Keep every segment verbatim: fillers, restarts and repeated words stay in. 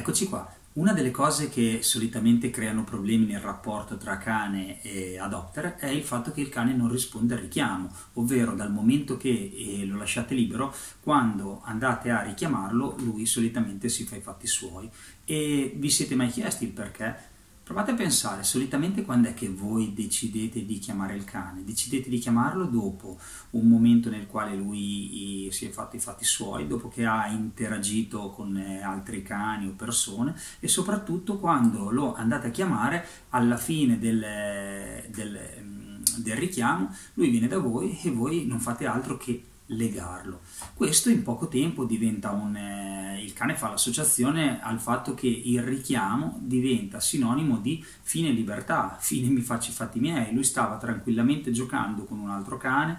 Eccoci qua. Una delle cose che solitamente creano problemi nel rapporto tra cane e adopter è il fatto che il cane non risponde al richiamo, ovvero dal momento che eh, lo lasciate libero, quando andate a richiamarlo, lui solitamente si fa i fatti suoi. E vi siete mai chiesti il perché? Provate a pensare, solitamente quando è che voi decidete di chiamare il cane? Decidete di chiamarlo dopo un momento nel quale lui si è fatto i fatti suoi, dopo che ha interagito con altri cani o persone, e soprattutto quando lo andate a chiamare alla fine del, del, del richiamo, lui viene da voi e voi non fate altro che legarlo. Questo in poco tempo diventa un... Eh, il cane fa l'associazione al fatto che il richiamo diventa sinonimo di fine libertà, fine mi faccio i fatti miei. Lui stava tranquillamente giocando con un altro cane,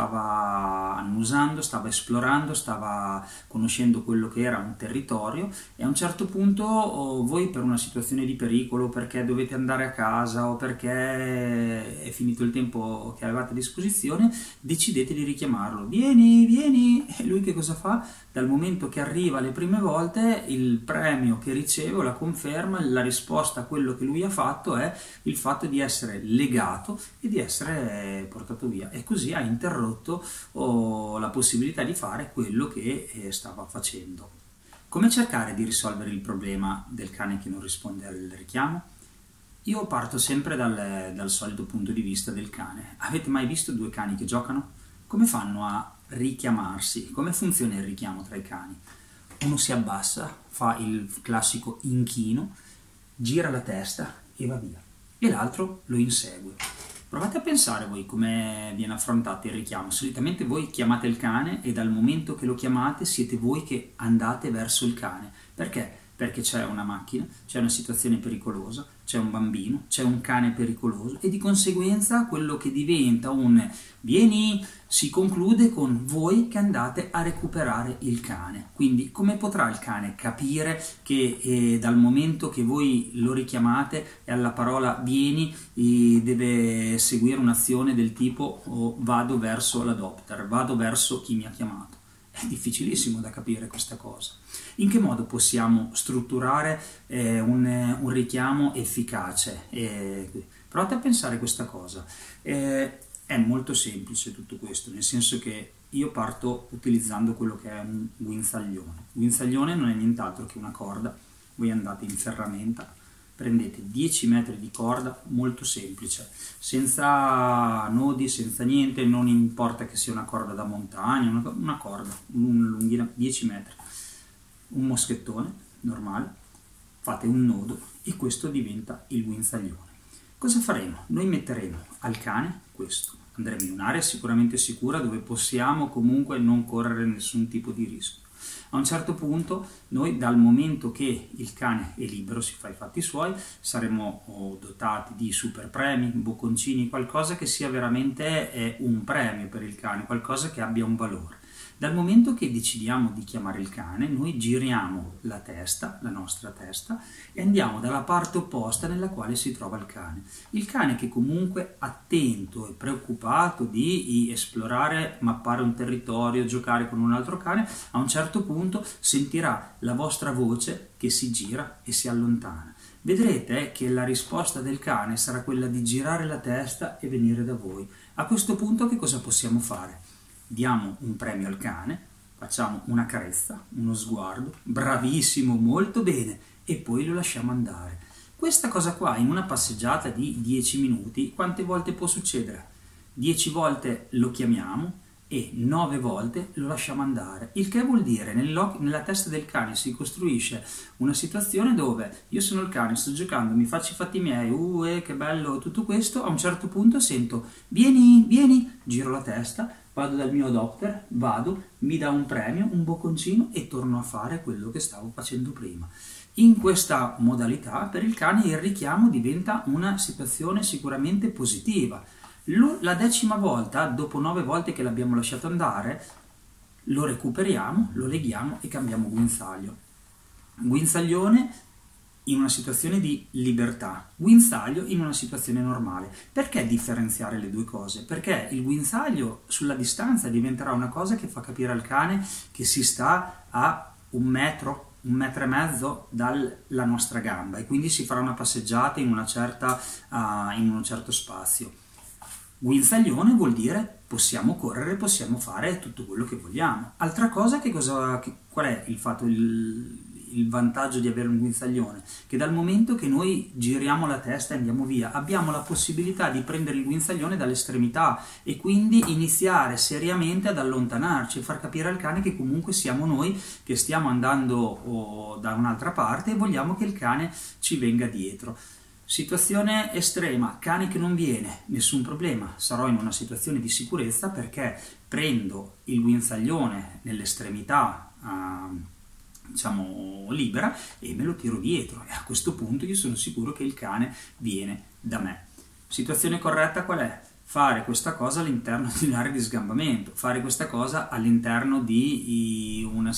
stava annusando, stava esplorando, stava conoscendo quello che era un territorio, e a un certo punto oh, voi per una situazione di pericolo, perché dovete andare a casa o perché è finito il tempo che avevate a disposizione, decidete di richiamarlo. Vieni, vieni! E lui che cosa fa? Dal momento che arriva le prime volte, il premio che riceve, la conferma, la risposta a quello che lui ha fatto è il fatto di essere legato e di essere portato via, e così ha interrotto oh, la possibilità di fare quello che eh, stava facendo. Come cercare di risolvere il problema del cane che non risponde al richiamo? Io parto sempre dal, dal solito punto di vista del cane. Avete mai visto due cani che giocano? Come fanno a richiamarsi? Come funziona il richiamo tra i cani? Uno si abbassa, fa il classico inchino, gira la testa e va via, e l'altro lo insegue. Provate a pensare voi come viene affrontato il richiamo. Solitamente voi chiamate il cane e dal momento che lo chiamate siete voi che andate verso il cane. Perché? Perché c'è una macchina, c'è una situazione pericolosa, c'è un bambino, c'è un cane pericoloso, e di conseguenza quello che diventa un vieni si conclude con voi che andate a recuperare il cane. Quindi come potrà il cane capire che eh, dal momento che voi lo richiamate e alla parola vieni eh, deve seguire un'azione del tipo oh, vado verso l'adopter, vado verso chi mi ha chiamato? È difficilissimo da capire questa cosa. In che modo possiamo strutturare eh, un, un richiamo efficace? Eh, provate a pensare questa cosa. Eh, è molto semplice tutto questo, nel senso che io parto utilizzando quello che è un guinzaglione. Guinzaglione non è nient'altro che una corda. Voi andate in ferramenta, prendete dieci metri di corda, molto semplice, senza nodi, senza niente, non importa che sia una corda da montagna, una, una corda, una lunghina dieci metri, un moschettone normale, fate un nodo e questo diventa il guinzaglione. Cosa faremo? Noi metteremo al cane questo, andremo in un'area sicuramente sicura dove possiamo comunque non correre nessun tipo di rischio. A un certo punto noi, dal momento che il cane è libero, si fa i fatti suoi, saremo oh, dotati di super premi, bocconcini, qualcosa che sia veramente eh, un premio per il cane, qualcosa che abbia un valore. Dal momento che decidiamo di chiamare il cane, noi giriamo la testa, la nostra testa, e andiamo dalla parte opposta nella quale si trova il cane. Il cane, che comunque attento e preoccupato di esplorare, mappare un territorio, giocare con un altro cane, a un certo punto sentirà la vostra voce che si gira e si allontana. Vedrete che la risposta del cane sarà quella di girare la testa e venire da voi. A questo punto che cosa possiamo fare? Diamo un premio al cane, facciamo una carezza, uno sguardo, bravissimo, molto bene, e poi lo lasciamo andare. Questa cosa qua in una passeggiata di dieci minuti, quante volte può succedere? dieci volte lo chiamiamo e nove volte lo lasciamo andare, il che vuol dire nella testa del cane si costruisce una situazione dove io sono il cane, sto giocando, mi faccio i fatti miei, uh, eh, che bello tutto questo, a un certo punto sento vieni, vieni, giro la testa, vado dal mio adopter, vado, mi dà un premio, un bocconcino e torno a fare quello che stavo facendo prima. In questa modalità per il cane il richiamo diventa una situazione sicuramente positiva. La decima volta, dopo nove volte che l'abbiamo lasciato andare, lo recuperiamo, lo leghiamo e cambiamo guinzaglio. Guinzaglione in una situazione di libertà, guinzaglio in una situazione normale. Perché differenziare le due cose? Perché il guinzaglio sulla distanza diventerà una cosa che fa capire al cane che si sta a un metro, un metro e mezzo dalla nostra gamba e quindi si farà una passeggiata in, una certa, uh, in un certo spazio. Guinzaglione vuol dire possiamo correre, possiamo fare tutto quello che vogliamo. Altra cosa, che cosa, che, qual è il fatto, il, il vantaggio di avere un guinzaglione? Che dal momento che noi giriamo la testa e andiamo via, abbiamo la possibilità di prendere il guinzaglione dall'estremità e quindi iniziare seriamente ad allontanarci e far capire al cane che comunque siamo noi che stiamo andando oh, da un'altra parte e vogliamo che il cane ci venga dietro. Situazione estrema, cane che non viene, nessun problema, sarò in una situazione di sicurezza perché prendo il guinzaglione nell'estremità uh, diciamo libera e me lo tiro dietro e a questo punto io sono sicuro che il cane viene da me. Situazione corretta qual è? Fare questa cosa all'interno di un'area di sgambamento, fare questa cosa all'interno di una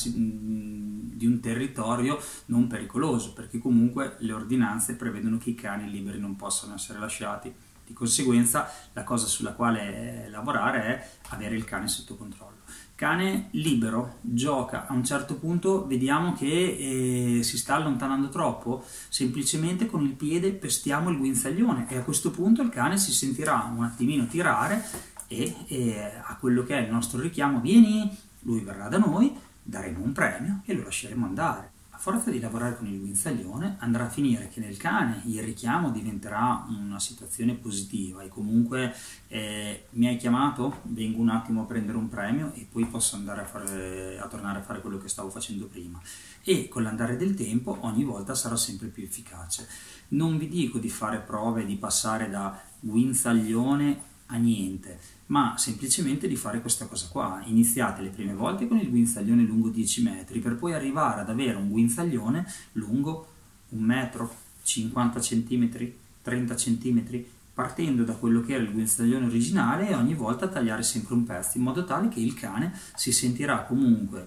di un territorio non pericoloso, perché comunque le ordinanze prevedono che i cani liberi non possano essere lasciati. Di conseguenza la cosa sulla quale lavorare è avere il cane sotto controllo. Cane libero, gioca, a un certo punto vediamo che eh, si sta allontanando troppo, semplicemente con il piede pestiamo il guinzaglione e a questo punto il cane si sentirà un attimino tirare e, e a quello che è il nostro richiamo, vieni, lui verrà da noi, daremo un premio e lo lasceremo andare. A forza di lavorare con il guinzaglione andrà a finire che nel cane il richiamo diventerà una situazione positiva e comunque eh, mi hai chiamato, vengo un attimo a prendere un premio e poi posso andare a, fare, a tornare a fare quello che stavo facendo prima e con l'andare del tempo ogni volta sarà sempre più efficace. Non vi dico di fare prove di passare da guinzaglione a niente, ma semplicemente di fare questa cosa qua. Iniziate le prime volte con il guinzaglione lungo dieci metri per poi arrivare ad avere un guinzaglione lungo un metro, cinquanta centimetri, trenta centimetri, partendo da quello che era il guinzaglione originale e ogni volta tagliare sempre un pezzo in modo tale che il cane si sentirà comunque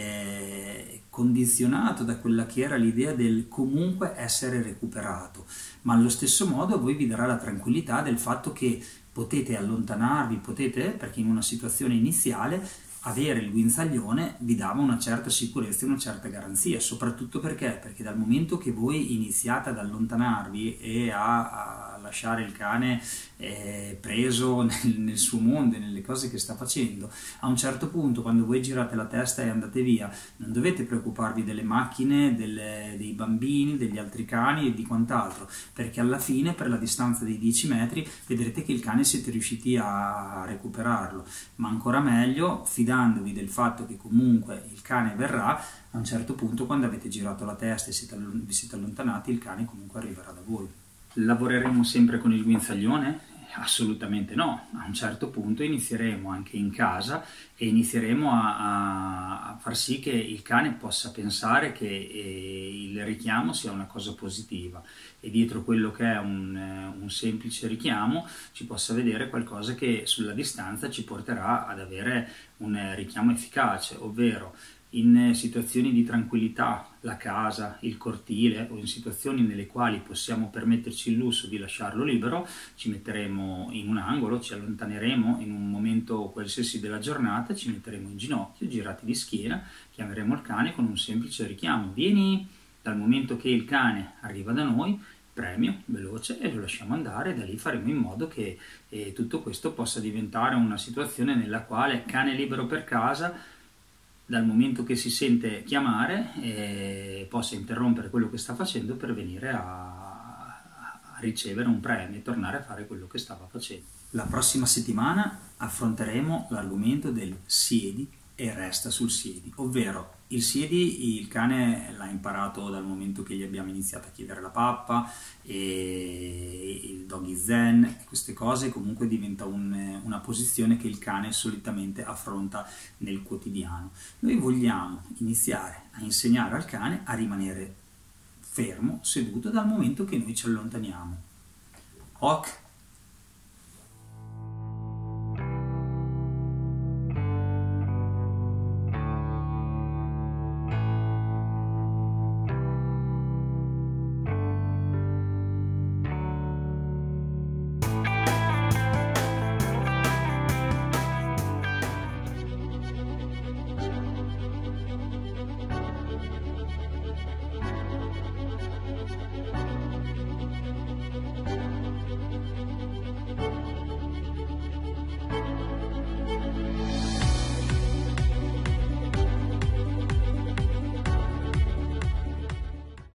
eh, condizionato da quella che era l'idea del comunque essere recuperato, ma allo stesso modo a voi vi darà la tranquillità del fatto che potete allontanarvi, potete, perché in una situazione iniziale avere il guinzaglione vi dava una certa sicurezza e una certa garanzia, soprattutto perché, perché dal momento che voi iniziate ad allontanarvi e a, a lasciare il cane eh, preso nel, nel suo mondo e nelle cose che sta facendo, a un certo punto quando voi girate la testa e andate via non dovete preoccuparvi delle macchine, delle, dei bambini, degli altri cani e di quant'altro, perché alla fine per la distanza dei dieci metri vedrete che il cane siete riusciti a recuperarlo, ma ancora meglio fidandovi del fatto che comunque il cane verrà, a un certo punto quando avete girato la testa e siete, vi siete allontanati il cane comunque arriverà da voi. Lavoreremo sempre con il guinzaglione? Assolutamente no, a un certo punto inizieremo anche in casa e inizieremo a, a far sì che il cane possa pensare che eh, il richiamo sia una cosa positiva e dietro quello che è un, eh, un semplice richiamo ci possa vedere qualcosa che sulla distanza ci porterà ad avere un eh, richiamo efficace, ovvero in situazioni di tranquillità, la casa, il cortile o in situazioni nelle quali possiamo permetterci il lusso di lasciarlo libero, ci metteremo in un angolo, ci allontaneremo in un momento qualsiasi della giornata, ci metteremo in ginocchio, girati di schiena, chiameremo il cane con un semplice richiamo, vieni, dal momento che il cane arriva da noi, premio, veloce e lo lasciamo andare e da lì faremo in modo che eh, tutto questo possa diventare una situazione nella quale cane libero per casa dal momento che si sente chiamare eh, possa interrompere quello che sta facendo per venire a, a ricevere un premio e tornare a fare quello che stava facendo. La prossima settimana affronteremo l'argomento del siedi e resta sul siedi, ovvero il siedi il cane l'ha imparato dal momento che gli abbiamo iniziato a chiedere la pappa e il doggy zen, queste cose comunque diventa un, una posizione che il cane solitamente affronta nel quotidiano. Noi vogliamo iniziare a insegnare al cane a rimanere fermo, seduto dal momento che noi ci allontaniamo. Ok.